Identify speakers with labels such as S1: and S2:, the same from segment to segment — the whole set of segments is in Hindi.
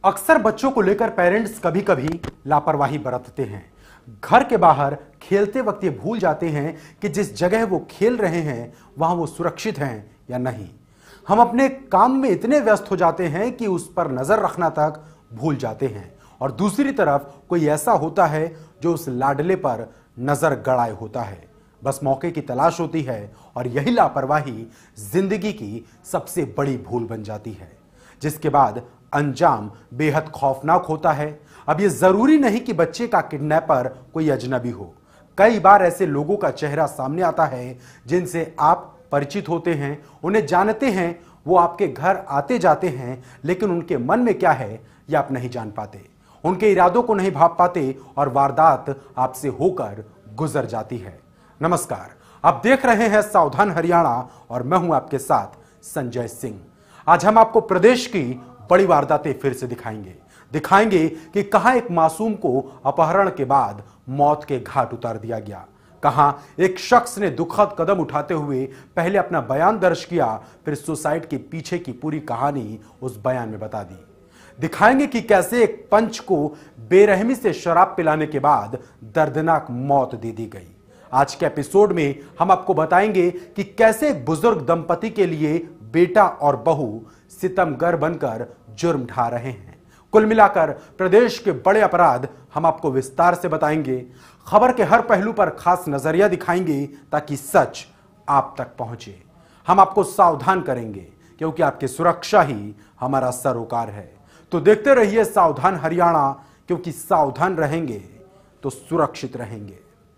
S1: अक्सर बच्चों को लेकर पेरेंट्स कभी कभी लापरवाही बरतते हैं। घर के बाहर खेलते वक्त ये भूल जाते हैं कि जिस जगह वो खेल रहे हैं वहां वो सुरक्षित हैं या नहीं। हम अपने काम में इतने व्यस्त हो जाते हैं कि उस पर नजर रखना तक भूल जाते हैं, और दूसरी तरफ कोई ऐसा होता है जो उस लाडले पर नजर गड़ाए होता है। बस मौके की तलाश होती है और यही लापरवाही जिंदगी की सबसे बड़ी भूल बन जाती है, जिसके बाद अंजाम बेहद खौफनाक होता है। अब यह जरूरी नहीं कि बच्चे का किडनैपर कोई अजनबी हो। कई बार ऐसे लोगों का चेहरा सामने आता है जिनसे आप परिचित होते हैं, उन्हें जानते हैं, वो आपके घर आते जाते हैं, लेकिन उनके मन में क्या है यह आप नहीं जान पाते, उनके इरादों को नहीं भांप पाते और वारदात आपसे होकर गुजर जाती है। नमस्कार, आप देख रहे हैं सावधान हरियाणा और मैं हूं आपके साथ संजय सिंह। आज हम आपको प्रदेश की बड़ी वारदातें फिर से दिखाएंगे कि कहां एक मासूम को अपहरण के बाद मौत के घाट उतार दिया गया, कहां एक शख्स ने दुखद कदम उठाते हुए पहले अपना बयान दर्ज किया, फिर सुसाइड के पीछे की पूरी कहानी उस बयान में बता दी। दिखाएंगे कि कैसे एक पंच को बेरहमी से शराब पिलाने के बाद दर्दनाक मौत दे दी गई। आज के एपिसोड में हम आपको बताएंगे कि कैसे एक बुजुर्ग दंपति के लिए बेटा और बहू सितमगर बनकर जुर्म ढा रहे हैं। कुल मिलाकर प्रदेश के बड़े अपराध हम आपको विस्तार से बताएंगे। खबर के हर पहलू पर खास नजरिया दिखाएंगे ताकि सच आप तक पहुंचे। हम आपको सावधान करेंगे क्योंकि आपकी सुरक्षा ही हमारा सरोकार है। तो देखते रहिए सावधान हरियाणा, क्योंकि सावधान रहेंगे तो सुरक्षित रहेंगे।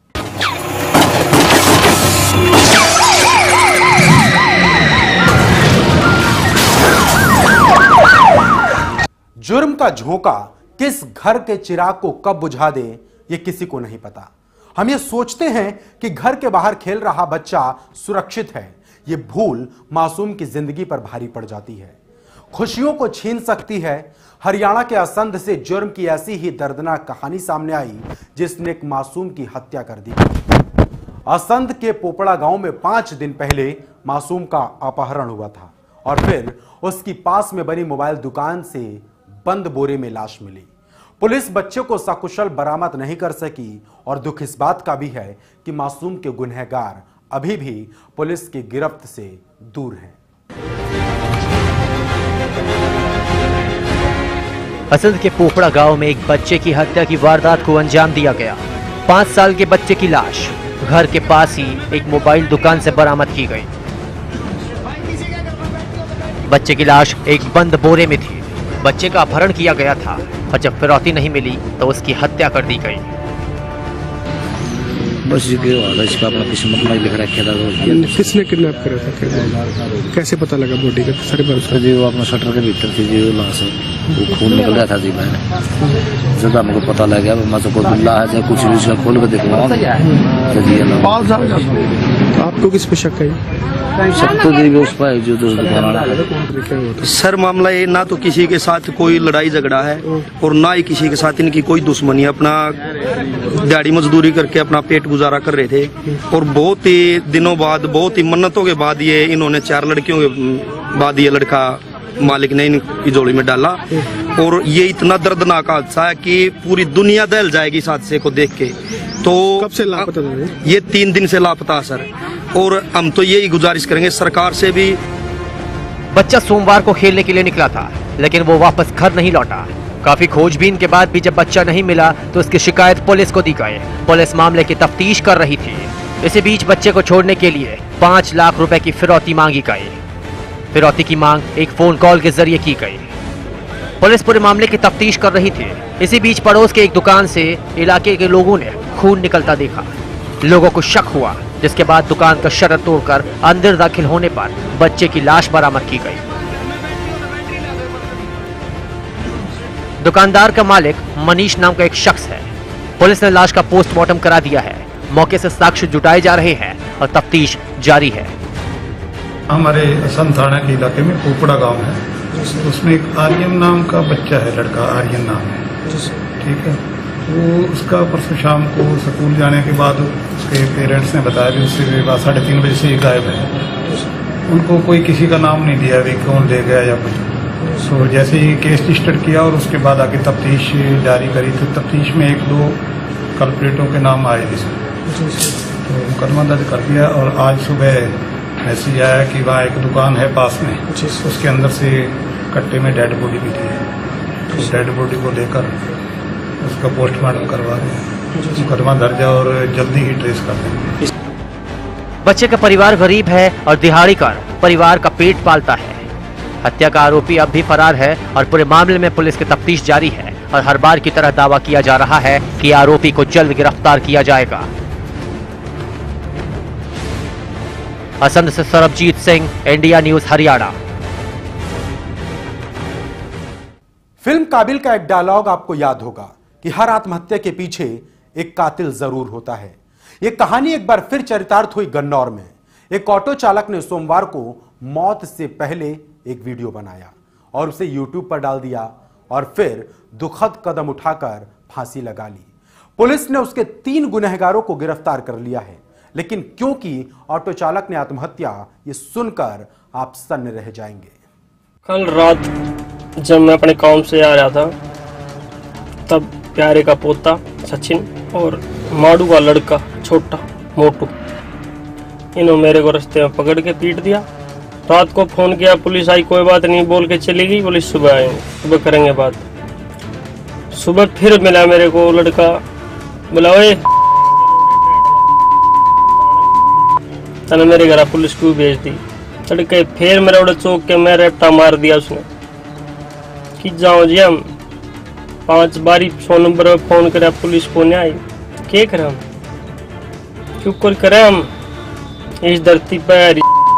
S1: जुर्म का झोंका किस घर के चिराग को कब बुझा दे ये किसी को नहीं पता। हम ये सोचते हैं कि घर के बाहर खेल रहा बच्चा सुरक्षित है। ये भूल मासूम की जिंदगी पर भारी पड़ जाती है, खुशियों को छीन सकती है। हरियाणा के असंध से जुर्म की ऐसी ही दर्दनाक कहानी सामने आई जिसने एक मासूम की हत्या कर दी। असंध के पोपड़ा गांव में 5 दिन पहले मासूम का अपहरण हुआ था और फिर उसकी पास में बनी मोबाइल दुकान से बंद बोरे में लाश मिली। पुलिस बच्चे को सकुशल बरामद नहीं कर सकी और दुख इस बात का भी है कि मासूम के गुनहगार अभी भी पुलिस की गिरफ्त से दूर हैं।
S2: असंध के पोपड़ा गांव में एक बच्चे की हत्या की वारदात को अंजाम दिया गया। 5 साल के बच्चे की लाश घर के पास ही एक मोबाइल दुकान से बरामद की गई। बच्चे की लाश एक बंद बोरे में थी। बच्चे का अपहरण किया गया था और जब फिरौती नहीं मिली तो उसकी हत्या कर दी गई।
S3: बस इसका अपना किस्मत में लिख रखा था।
S4: किसने किडनैप करा था? कैसे पता लगा बॉडी का? सारे बार उसका
S3: जी वो अपना शटर के भीतर थी जी, वो लाश वो खून निकल रहा था जी। मैंने जब हमको पता लग गया मैं तो बिल्ला है चाहे कुछ भी इसका खोल के देखूंगा।
S4: आपको किस पे शक है?
S3: सबको उस पर जो दुकान।
S5: सर मामला ये ना तो किसी के साथ कोई लड़ाई झगड़ा है और ना ही किसी के साथ इनकी कोई दुश्मनी। अपना दिहाड़ी मजदूरी करके अपना पेट गुजारा कर रहे थे और बहुत ही दिनों बाद, बहुत ही मन्नतों के बाद ये इन्होंने 4 लड़कियों के बाद ये लड़का मालिक ने इनकी जोड़ी में डाला। और ये इतना दर्दनाक हादसा है कि पूरी दुनिया दहल जाएगी इस हादसे को देख के। तो
S4: कब से लापता है?
S5: ये 3 दिन से लापता सर, और हम तो यही गुजारिश करेंगे सरकार से भी।
S2: बच्चा सोमवार को खेलने के लिए निकला था लेकिन वो वापस घर नहीं लौटा। काफी खोजबीन के बाद भी जब बच्चा नहीं मिला तो उसकी शिकायत पुलिस को दी गई। पुलिस मामले की तफ्तीश कर रही थी। इसी बीच बच्चे को छोड़ने के लिए 5 लाख रुपए की फिरौती मांगी गई। फिरौती की मांग एक फोन कॉल के जरिए की गई। पुलिस पूरे मामले की तफ्तीश कर रही थी। इसी बीच पड़ोस के एक दुकान से इलाके के लोगों ने खून निकलता देखा। लोगों को शक हुआ, जिसके बाद दुकान का शटर तोड़कर अंदर दाखिल होने पर बच्चे की लाश बरामद की गई। दुकानदार का मालिक मनीष नाम का एक शख्स है। पुलिस ने लाश का पोस्टमार्टम करा दिया है। मौके से साक्ष्य जुटाए जा रहे हैं और तफ्तीश जारी है।
S6: हमारे असंध थाना के इलाके में पोपड़ा गांव है, उसमें एक आर्यन नाम का बच्चा है, लड़का आर्यन नाम है, ठीक है। वो उसका परसों शाम को स्कूल जाने के बाद उसके पेरेंट्स ने बताया कि उसके बाद 3:30 बजे से गायब है। उनको कोई किसी का नाम नहीं दिया, अभी कौन ले गया या कुछ। तो जैसे ही केस रजिस्टर किया और उसके बाद आगे तफ्तीश जारी करी, तो तफ्तीश में 1-2 कल्प्रेटों के नाम आए जिसमें, तो मुकदमा दर्ज कर दिया। और आज सुबह मैसेज आया कि वहाँ एक दुकान है पास में, उसके अंदर से कट्टे में डेड बॉडी मिली है। तो डेड बॉडी को लेकर उसका पोस्टमार्टम करवा रहे हैं। मुकदमा दर्ज है और जल्दी ही ट्रेस कर देंगे।
S2: बच्चे का परिवार गरीब है और दिहाड़ी कर परिवार का पेट पालता है। हत्या का आरोपी अब भी फरार है और पूरे मामले में पुलिस की तफ्तीश जारी है और हर बार की तरह दावा किया जा रहा है कि आरोपी को जल्द गिरफ्तार किया जाएगा। असंध से सरबजीत सिंह, इंडिया न्यूज हरियाणा।
S1: फिल्म काबिल का एक डायलॉग आपको याद होगा कि हर आत्महत्या के पीछे एक कातिल जरूर होता है। यह कहानी एक बार फिर चरितार्थ हुई गन्नौर में। एक ऑटो चालक ने सोमवार को मौत से पहले एक वीडियो बनाया और उसे YouTube पर डाल दिया और फिर दुखद कदम उठाकर फांसी लगा ली। पुलिस ने उसके 3 गुनहगारों को गिरफ्तार कर लिया है, लेकिन क्योंकि ऑटो चालक ने आत्महत्या, ये सुनकर आप सन्न रह जाएंगे।
S7: कल रात जब मैं अपने काम से आ रहा था, तब प्यारे का पोता सचिन और माडू का लड़का छोटा मोटू, इन्होंने मेरे को रास्ते में पकड़ के पीट दिया। रात को फोन किया, पुलिस आई, कोई बात नहीं बोल के चली गई। पुलिस सुबह आएंगे, सुबह करेंगे बात। सुबह फिर मिला मेरे को लड़का, बोला ओए तने मेरे घर पुलिस को भेज दी। तड़के फिर मेरे उड़े चौक के मैं रेपटा मार दिया उसने कि जाओ जी हम 5 बारी 100 नंबर पर फोन करे, पुलिस को नहीं आई। क्या करें हम, क्यों कर करे हम इस धरती पर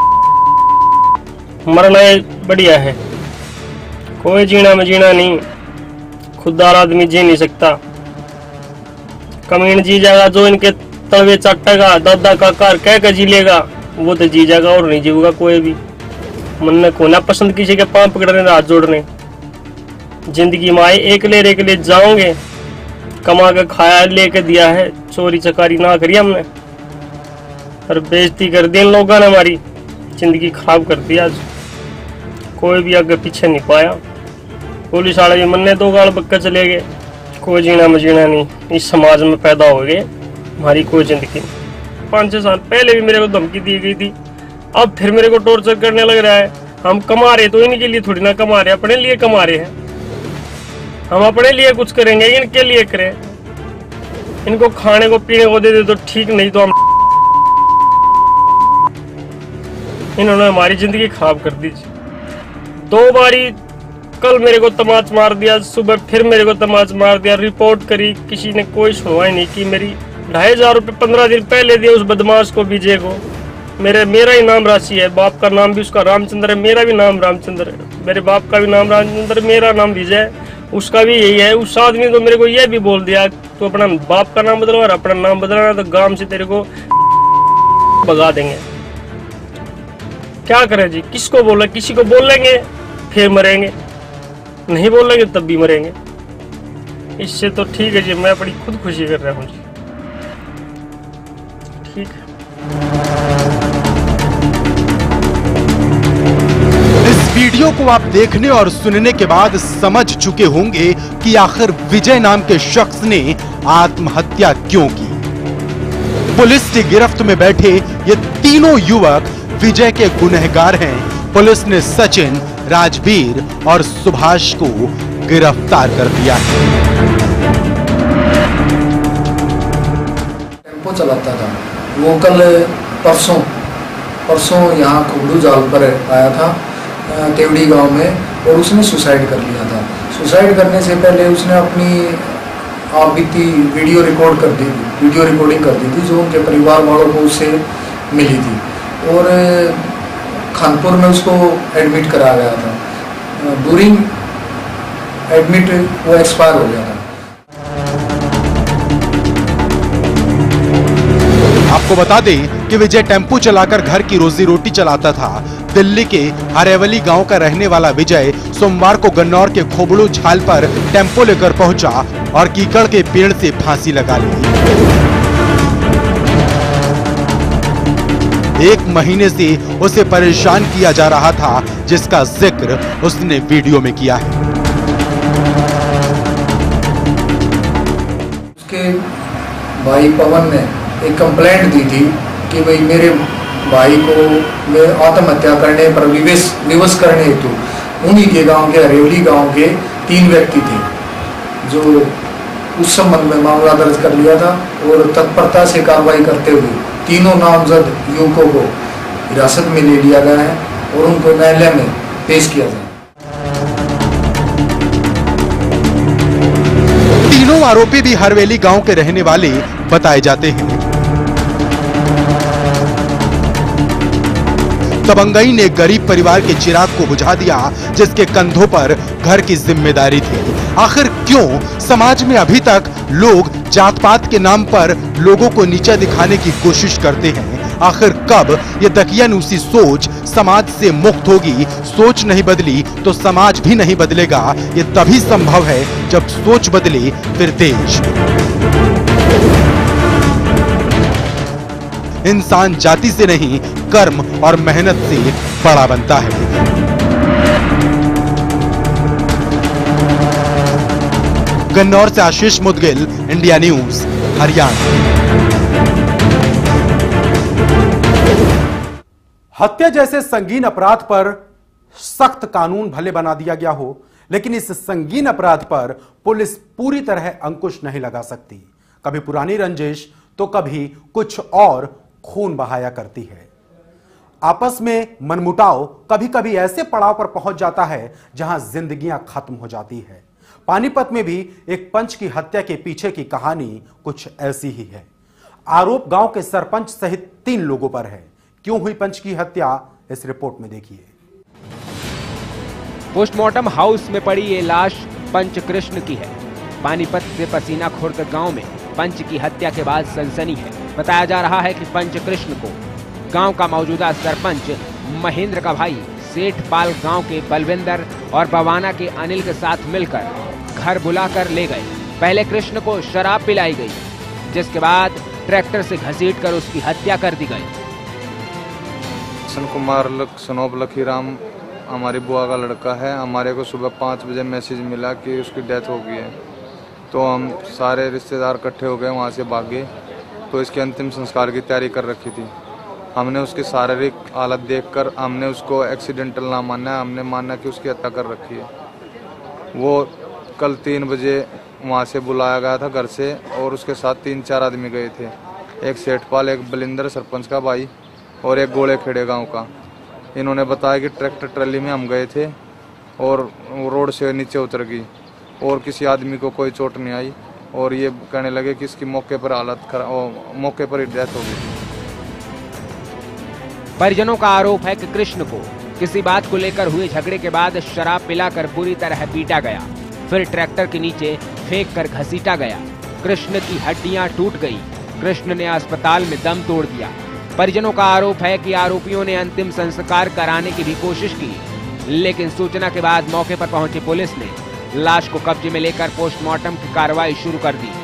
S7: मरना बढ़िया है, कोई जीना में जीना नहीं, खुददार आदमी जी नहीं सकता। कमीन जी जाएगा जो इनके तलवे चटेगा, दादा काका कह के जी लेगा, वो तो जी जाएगा और नहीं जीवगा कोई भी। मन को ना पसंद किसी के पांव पकड़ने, हाथ जोड़ने। जिंदगी में आए एक ले जाओगे, कमा के खाया लेके दिया है, चोरी चकारी ना करी हमने और बेइज्जती कर दी इन लोगों ने, हमारी जिंदगी खराब कर दी। आज कोई भी आगे पीछे नहीं पाया। पुलिस वाले भी मन्ने 2 गाल बक्के चले गए। कोई जीना मजीना नहीं, इस समाज में पैदा हो गए, हमारी कोई जिंदगी नहीं। 5-6 साल पहले भी मेरे को धमकी दी गई थी, अब फिर मेरे को टॉर्चर करने लग रहा है। हम कमा रहे तो इनके लिए थोड़ी ना कमा रहे, अपने लिए कमा रहे हैं। हम अपने लिए कुछ करेंगे, इनके लिए करें। इनको खाने को पीने को दे दे तो ठीक, नहीं तो हम इन्होंने हमारी जिंदगी खराब कर दी। 2 बारी कल मेरे को तमाच मार दिया, सुबह फिर मेरे को तमाच मार दिया। रिपोर्ट करी, किसी ने कोई सुनवाई नहीं की मेरी। 2500 रुपये 15 दिन पहले दिए उस बदमाश को, विजय को। मेरा ही नाम राशि है, बाप का नाम भी उसका रामचंद्र है, मेरा भी नाम रामचंद्र है। मेरे बाप का भी नाम रामचंद्र, मेरा नाम विजय है, उसका भी यही है। उस आदमी तो मेरे को यह भी बोल दिया तो अपना बाप का नाम बदलवा, अपना नाम बदलना तो गांव से तेरे को भगा देंगे। क्या करें जी, किसको बोले, किसी को बोलेंगे फिर मरेंगे, नहीं बोलेंगे तब भी मरेंगे। इससे तो ठीक है जी, मैं अपनी खुद खुशी कर रहा हूँ जी, ठीक है।
S1: इस वीडियो को आप देखने और सुनने के बाद समझ चुके होंगे कि आखिर विजय नाम के शख्स ने आत्महत्या क्यों की। पुलिस की गिरफ्त में बैठे ये तीनों युवक विजय के गुनहगार हैं। पुलिस ने सचिन, राजवीर और सुभाष को गिरफ्तार कर दिया है।
S8: टेम्पो चलाता था वो, कल परसों यहाँ खुबड़ू जाल पर आया था तेवड़ी गांव में, और उसने सुसाइड कर लिया था। सुसाइड करने से पहले उसने अपनी आप बीती वीडियो रिकॉर्डिंग कर दी थी, जो उनके परिवार वालों को उससे मिली थी, और खानपुर में उसको एडमिट कराया गया था। ड्यूरिंग एडमिट वो एक्सपायर हो गया था।
S1: आपको बता दें कि विजय टेम्पो चलाकर घर की रोजी रोटी चलाता था। दिल्ली के हरेवली गांव का रहने वाला विजय सोमवार को गन्नौर के खोबड़ू झाल पर टेम्पो लेकर पहुंचा और कीकड़ के पेड़ से फांसी लगा ली। 1 महीने से उसे परेशान किया जा रहा था, जिसका जिक्र उसने वीडियो में किया है।
S8: उसके भाई पवन ने एक कंप्लेंट दी थी कि भाई मेरे भाई को मैं आत्महत्या करने पर विवश करने हेतु उन्हीं के गांव के हरेवली गांव के 3 व्यक्ति थे, जो उस संबंध में मामला दर्ज कर लिया था और तत्परता से कार्रवाई करते हुए तीनों नामजद युवकों को हिरासत में ले लिया गया है और उनको न्यायालय में पेश किया जाए।
S1: तीनों आरोपी भी हरवेली गांव के रहने वाले बताए जाते हैं। दबंगई ने गरीब परिवार के चिराग को बुझा दिया, जिसके कंधों पर घर की जिम्मेदारी थी। आखिर क्यों समाज में अभी तक लोग जात पात के नाम पर लोगों को नीचा दिखाने की कोशिश करते हैं? आखिर कब ये दकियानूसी सोच समाज से मुक्त होगी? सोच नहीं बदली तो समाज भी नहीं बदलेगा। ये तभी संभव है जब सोच बदले फिर देश। इंसान जाति से नहीं, कर्म और मेहनत से बड़ा बनता है। गन्नौर से आशीष मुदगिल, इंडिया न्यूज, हरियाणा। हत्या जैसे संगीन अपराध पर सख्त कानून भले बना दिया गया हो, लेकिन इस संगीन अपराध पर पुलिस पूरी तरह अंकुश नहीं लगा सकती। कभी पुरानी रंजिश तो कभी कुछ और खून बहाया करती है। आपस में मनमुटाव कभी कभी ऐसे पड़ाव पर पहुंच जाता है जहां जिंदगियां खत्म हो जाती है। पानीपत में भी एक पंच की हत्या के पीछे की कहानी कुछ ऐसी ही है। आरोप गांव के सरपंच सहित 3 लोगों पर है। क्यों हुई पंच की हत्या, इस रिपोर्ट में देखिए।
S9: पोस्टमार्टम हाउस में पड़ी ये लाश पंच कृष्ण की है। पानीपत से पसीना खुर्द गांव में पंच की हत्या के बाद सनसनी है। बताया जा रहा है कि पंच कृष्ण को गांव का मौजूदा सरपंच महेंद्र का भाई सेठपाल गांव के बलविंदर और बवाना के अनिल के साथ मिलकर घर बुलाकर ले गए। पहले कृष्ण को शराब पिलाई गई, जिसके बाद ट्रैक्टर से घसीटकर उसकी हत्या कर दी गई।
S10: कृष्ण कुमार सनोप लखीराम हमारी बुआ का लड़का है। हमारे को सुबह 5 बजे मैसेज मिला कि उसकी डेथ हो गई है, तो हम सारे रिश्तेदार इकट्ठे हो गए, वहाँ से भागे। तो इसके अंतिम संस्कार की तैयारी कर रखी थी। हमने उसकी शारीरिक हालत देखकर हमने उसको एक्सीडेंटल ना माना, हमने माना कि उसकी हत्या कर रखी है। वो कल 3 बजे वहाँ से बुलाया गया था घर से, और उसके साथ 3-4 आदमी गए थे। एक सेठपाल, एक बलिंदर सरपंच का भाई और एक गोले खेड़े गाँव का। इन्होंने बताया कि ट्रैक्टर ट्रैली में हम गए थे और रोड से नीचे उतर गई और किसी आदमी को कोई चोट नहीं आई, और ये कहने लगे कि इसकी मौके पर हालत खराब, मौके पर ही डेथ हो गई।
S9: परिजनों का आरोप है कि कृष्ण को किसी बात को लेकर हुए झगड़े के बाद शराब पिलाकर बुरी तरह पीटा गया, फिर ट्रैक्टर के नीचे फेंक कर घसीटा गया। कृष्ण की हड्डियां टूट गई। कृष्ण ने अस्पताल में दम तोड़ दिया। परिजनों का आरोप है कि आरोपियों ने अंतिम संस्कार कराने की भी कोशिश की, लेकिन सूचना के बाद मौके पर पहुंची पुलिस ने लाश को कब्जे में लेकर पोस्टमार्टम की कार्रवाई शुरू कर दी।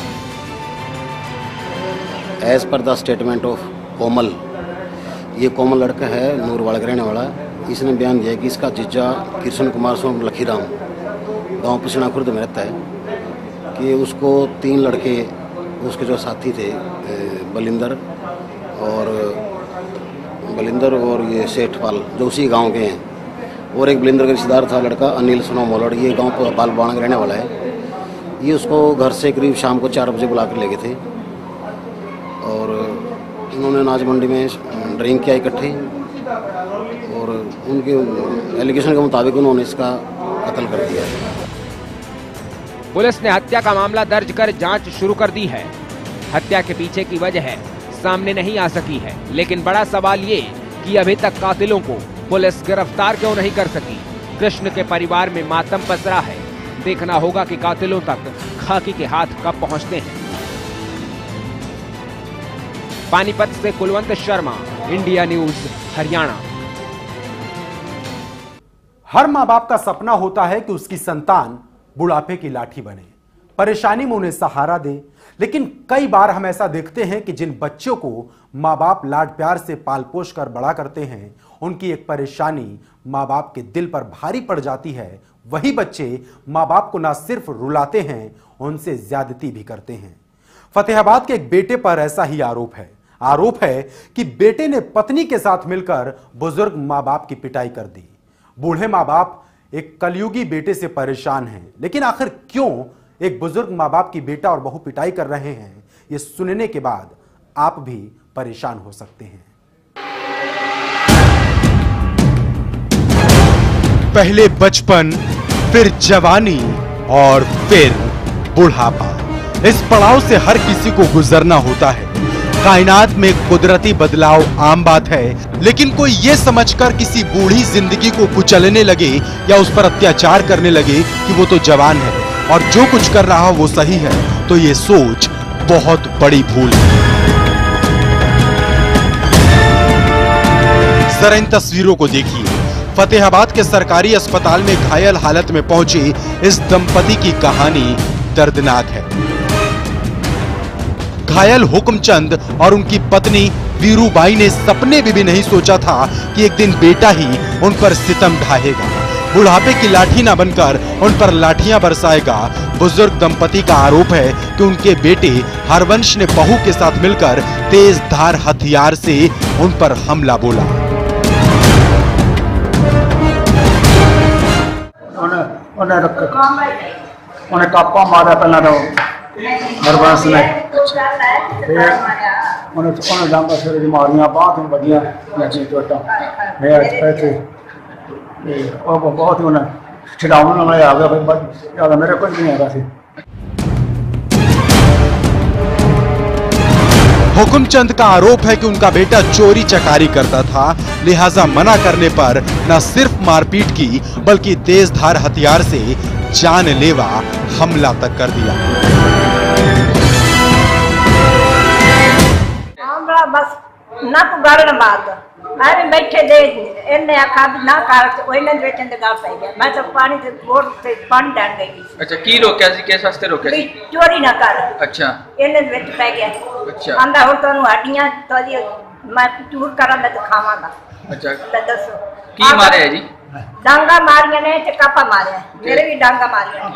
S11: As per the statement of Komal, ये कोमल लड़का है नूरवाड़ा का रहने वाला। इसने बयान दिया कि इसका जीजा कृष्ण कुमार सोम लखीराम गांव पसीना खुर्द में रहता है, कि उसको 3 लड़के उसके जो साथी थे बलिंदर और ये सेठपाल जो उसी गांव के हैं, और एक बलिंदर का रिश्तेदार था लड़का अनिल सनो मोलड़, ये गांव को बालबाणा का रहने वाला है। ये उसको घर से करीब शाम को 4 बजे बुला कर ले गए थे और इन्होंने अनाज मंडी में ड्रिंक किया इकट्ठे, और उनके एलिगेशन के मुताबिक उन्होंने इसका कत्ल कर दिया।
S9: पुलिस ने हत्या का मामला दर्ज कर जांच शुरू कर दी है। हत्या के पीछे की वजह सामने नहीं आ सकी है, लेकिन बड़ा सवाल ये कि अभी तक कातिलों को पुलिस गिरफ्तार क्यों नहीं कर सकी। कृष्ण के परिवार में मातम पसरा है। देखना होगा कि कातिलों तक खाकी के हाथ कब पहुंचते हैं। पानीपत से कुलवंत शर्मा, इंडिया न्यूज, हरियाणा।
S1: हर मां बाप का सपना होता है कि उसकी संतान बुढ़ापे की लाठी बने, परेशानी में उन्हें सहारा दे। लेकिन कई बार हम ऐसा देखते हैं कि जिन बच्चों को माँ बाप लाड प्यार से पाल पोष कर बड़ा करते हैं, उनकी एक परेशानी माँ बाप के दिल पर भारी पड़ जाती है। वही बच्चे माँ बाप को ना सिर्फ रुलाते हैं, उनसे ज्यादती भी करते हैं। फतेहाबाद के एक बेटे पर ऐसा ही आरोप है कि बेटे ने पत्नी के साथ मिलकर बुजुर्ग माँ बाप की पिटाई कर दी। बूढ़े माँ बाप एक कलयुगी बेटे से परेशान हैं, लेकिन आखिर क्यों एक बुजुर्ग माँ बाप की बेटा और बहू पिटाई कर रहे हैं, ये सुनने के बाद आप भी परेशान हो सकते हैं। पहले बचपन, फिर जवानी और फिर बुढ़ापा, इस पड़ाव से हर किसी को गुजरना होता है। कायनात में कुदरती बदलाव आम बात है, लेकिन कोई ये समझकर किसी बूढ़ी जिंदगी को कुचलने लगे या उस पर अत्याचार करने लगे कि वो तो जवान है और जो कुछ कर रहा वो सही है, तो ये सोच बहुत बड़ी भूल है। जरा इन तस्वीरों को देखिए। फतेहाबाद के सरकारी अस्पताल में घायल हालत में पहुंचे इस दंपति की कहानी दर्दनाक है। घायल हुक्मचंद और उनकी पत्नी वीरूबाई ने सपने में भी नहीं सोचा था कि एक दिन बेटा ही उन पर सितम ढाहेगा, बुढ़ापे की लाठी ना बनकर उन पर लाठियां बरसाएगा। बुजुर्ग दंपति का आरोप है कि उनके बेटे हरवंश ने बहू के साथ मिलकर तेज धार हथियार से उन पर हमला बोला।
S12: उन्हें कापा मारा पहला तो हरवंश ने, फिर उन्हें डांगा सिर मारिया, बात वजिया चोटा और बहुत ही उन्हें छिड़ाने वाले आ गया। भाई मेरे कुछ भी नहीं आ रहा थी।
S1: हुक्मचंद का आरोप है कि उनका बेटा चोरी चकारी करता था, लिहाजा मना करने पर न सिर्फ मारपीट की बल्कि तेज धार हथियार से जानलेवा हमला तक कर दिया।
S13: बस ना को गाड़न बात अरे बैठे दे इन्ने आखा ना कर ओइने बैठे दे गाल पाई गया। मैं तो पानी से बोर से पानी डाल गई।
S14: अच्छा की रोकया सी किस वास्ते रोकया सी?
S13: चोरी ना कर।
S14: अच्छा
S13: इन्ने बैठ पै गया।
S14: अच्छा
S13: आंदा हो तनु हड्डियां तो जी मैं चूर करा मैं तो खावांगा।
S14: अच्छा
S13: तो दसो
S14: की मारे है जी?
S13: डांगा मारिया ने ते कापा मारे, मेरे भी डांगा मारिया।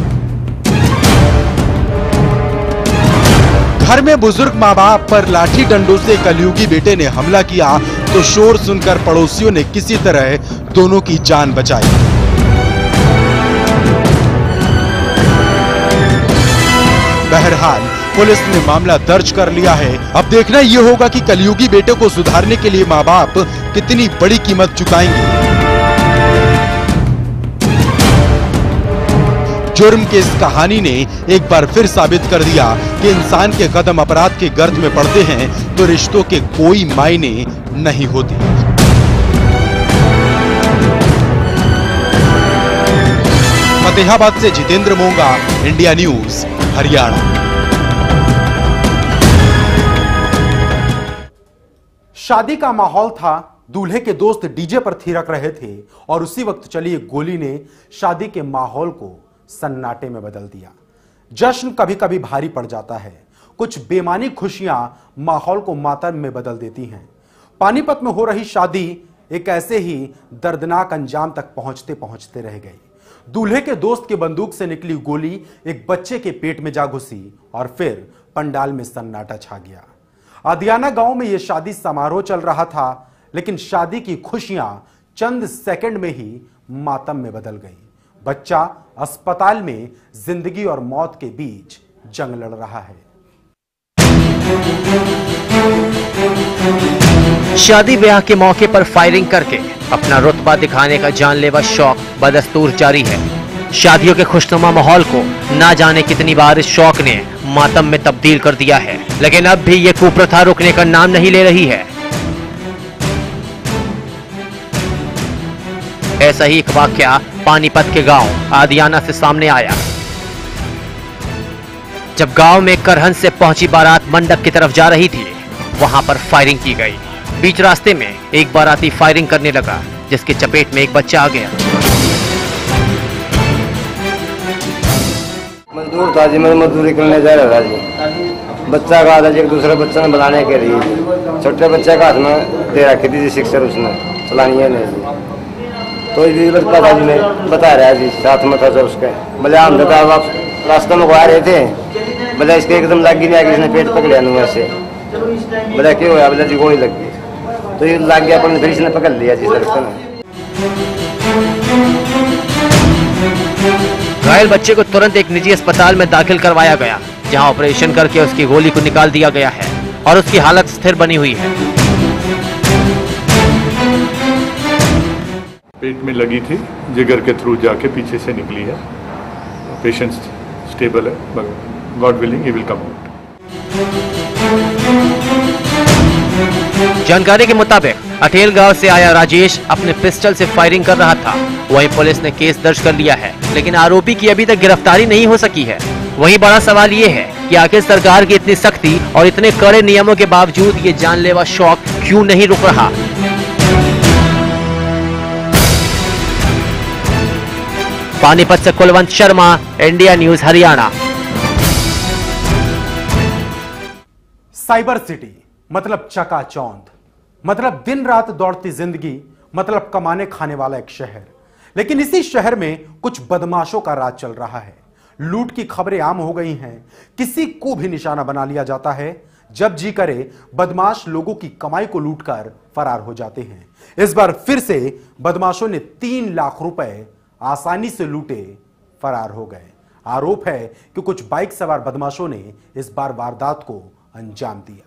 S1: घर में बुजुर्ग माँ बाप पर लाठी डंडों से कलयुगी बेटे ने हमला किया तो शोर सुनकर पड़ोसियों ने किसी तरह दोनों की जान बचाई। बहरहाल पुलिस ने मामला दर्ज कर लिया है। अब देखना ये होगा कि कलयुगी बेटे को सुधारने के लिए माँ बाप कितनी बड़ी कीमत चुकाएंगे। जुर्म की इस कहानी ने एक बार फिर साबित कर दिया कि इंसान के कदम अपराध के गर्त में पड़ते हैं तो रिश्तों के कोई मायने नहीं होते। फतेहाबाद से जितेंद्र मोंगा, इंडिया न्यूज, हरियाणा। शादी का माहौल था, दूल्हे के दोस्त डीजे पर थिरक रहे थे और उसी वक्त चली एक गोली ने शादी के माहौल को सन्नाटे में बदल दिया। जश्न कभी कभी भारी पड़ जाता है, कुछ बेमानी खुशियां माहौल को मातम में बदल देती हैं। पानीपत में हो रही शादी एक ऐसे ही दर्दनाक अंजाम तक पहुंचते पहुंचते रह गई। दूल्हे के दोस्त की बंदूक से निकली गोली एक बच्चे के पेट में जा घुसी और फिर पंडाल में सन्नाटा छा गया। आदियाना गांव में यह शादी समारोह चल रहा था, लेकिन शादी की खुशियां चंद सेकंड में ही मातम में बदल गई। बच्चा अस्पताल में जिंदगी और मौत के बीच जंग लड़ रहा है।
S2: शादी ब्याह के मौके पर फायरिंग करके अपना रुतबा दिखाने का जानलेवा शौक बदस्तूर जारी है। शादियों के खुशनुमा माहौल को ना जाने कितनी बार इस शौक ने मातम में तब्दील कर दिया है, लेकिन अब भी ये कुप्रथा रुकने का नाम नहीं ले रही है। ऐसा ही एक वाकया पानीपत के गांव आदियाना से सामने आया, जब गांव में करहन से पहुंची बारात मंडप की तरफ जा रही थी, वहां पर फायरिंग की गई। बीच रास्ते में एक बाराती फायरिंग करने लगा, जिसके चपेट में एक बच्चा आ गया।
S15: दूर था जी, मैं मजदूरी करने जा रहा था जी। बच्चा का हाथ एक दूसरे बच्चे ने बनाने के लिए छोटे बच्चे का हाथ में दे रखी थी जी सिक्सर, उसने चलानी है नहीं जी। तो ये लड़का था जी, मैं बता रहा जी, साथ में था जो उसके बोले हम रास्ते में आ रहे थे, बोले इसके एकदम लग गई, इसने पेट पकड़ा नुआ से। बोले क्यों हुआ? बोले जी गोली लग गई। तो ये लग गया, अपन फिर इसने पकड़ लिया जी लड़के ने।
S2: घायल बच्चे को तुरंत एक निजी अस्पताल में दाखिल करवाया गया, जहां ऑपरेशन करके उसकी गोली को निकाल दिया गया है और उसकी हालत स्थिर बनी हुई है।
S16: पेट में लगी थी, जिगर के थ्रू जाके पीछे से निकली है। पेशेंट स्टेबल है, God willing he will come out.
S2: जानकारी के मुताबिक अटेल गांव से आया राजेश अपने पिस्टल से फायरिंग कर रहा था। वहीं पुलिस ने केस दर्ज कर लिया है, लेकिन आरोपी की अभी तक गिरफ्तारी नहीं हो सकी है। वहीं बड़ा सवाल ये है कि आखिर सरकार की इतनी सख्ती और इतने कड़े नियमों के बावजूद ये जानलेवा शौक क्यों नहीं रुक रहा। पानीपत से Kulwant Sharma, India News Haryana.
S1: Cyber city मतलब चकाचौंध, मतलब दिन रात दौड़ती जिंदगी, मतलब कमाने खाने वाला एक शहर। लेकिन इसी शहर में कुछ बदमाशों का राज चल रहा है। लूट की खबरें आम हो गई हैं, किसी को भी निशाना बना लिया जाता है। जब जी करे बदमाश लोगों की कमाई को लूटकर फरार हो जाते हैं। इस बार फिर से बदमाशों ने 3 लाख रुपए आसानी से लूटे, फरार हो गए। आरोप है कि कुछ बाइक सवार बदमाशों ने इस बार वारदात को अंजाम दिया।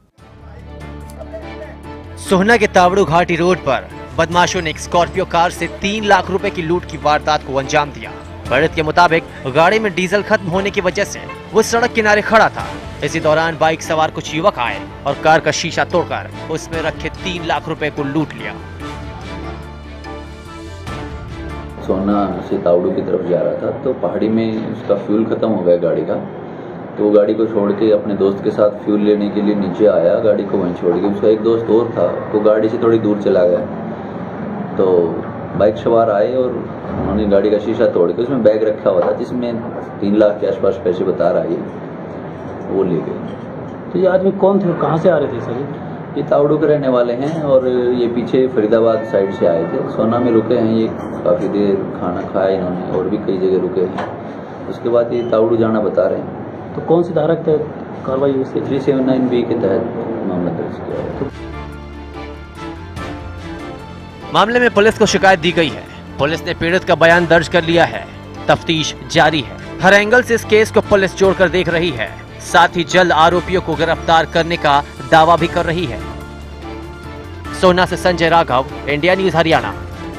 S2: सोहना के तावड़ू घाटी रोड पर बदमाशों ने एक स्कॉर्पियो कार से 3 लाख रुपए की लूट की वारदात को अंजाम दिया। पीड़ित के मुताबिक गाड़ी में डीजल खत्म होने की वजह से वो सड़क किनारे खड़ा था। इसी दौरान बाइक सवार कुछ युवक आए और कार का शीशा तोड़कर उसमें रखे 3 लाख रुपए को लूट लिया।
S17: सोहना से तावड़ू की तरफ जा रहा था, तो पहाड़ी में उसका फ्यूल खत्म हो गया गाड़ी का। तो गाड़ी को छोड़ के अपने दोस्त के साथ फ्यूल लेने के लिए नीचे आया, गाड़ी को वहीं छोड़ के। उसका एक दोस्त और था, वो गाड़ी से थोड़ी दूर चला गया। तो बाइक सवार आए और उन्होंने गाड़ी का शीशा तोड़ के उसमें बैग रखा हुआ था, जिसमें 3 लाख के आसपास पैसे बता रहा है, वो ले गए।
S18: तो ये आदमी कौन थे और कहाँ से आ रहे थे सर?
S17: ये तावड़ू के रहने वाले हैं और ये पीछे फरीदाबाद साइड से आए थे। सोना में रुके हैं ये, काफ़ी देर खाना खाया इन्होंने और भी कई जगह रुके हैं। उसके बाद ये तावड़ू जाना बता रहे हैं।
S18: तो कौन सी धारा के तहत कार्रवाई हुई?
S17: 379B के तहत मामला दर्ज किया है।
S2: मामले में पुलिस को शिकायत दी गई है। पुलिस ने पीड़ित का बयान दर्ज कर लिया है। तफ्तीश जारी है। हर एंगल से इस केस को पुलिस जोड़कर देख रही है, साथ ही जल्द आरोपियों को गिरफ्तार करने का दावा भी कर रही है। सोहना से संजय राघव, इंडिया न्यूज हरियाणा।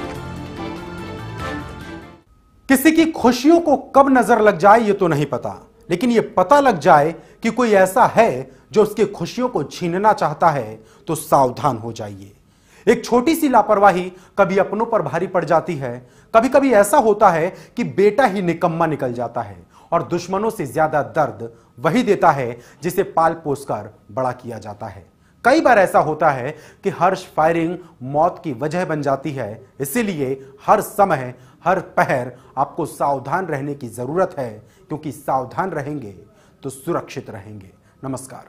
S1: किसी की खुशियों को कब नजर लग जाए ये तो नहीं पता, लेकिन ये पता लग जाए कि कोई ऐसा है जो उसकी खुशियों को छीनना चाहता है तो सावधान हो जाइए। एक छोटी सी लापरवाही कभी अपनों पर भारी पड़ जाती है। कभी कभी ऐसा होता है कि बेटा ही निकम्मा निकल जाता है और दुश्मनों से ज्यादा दर्द वही देता है जिसे पाल पोस कर बड़ा किया जाता है। कई बार ऐसा होता है कि हर्ष फायरिंग मौत की वजह बन जाती है। इसीलिए हर समय हर पहर आपको सावधान रहने की जरूरत है, क्योंकि सावधान रहेंगे तो सुरक्षित रहेंगे। नमस्कार।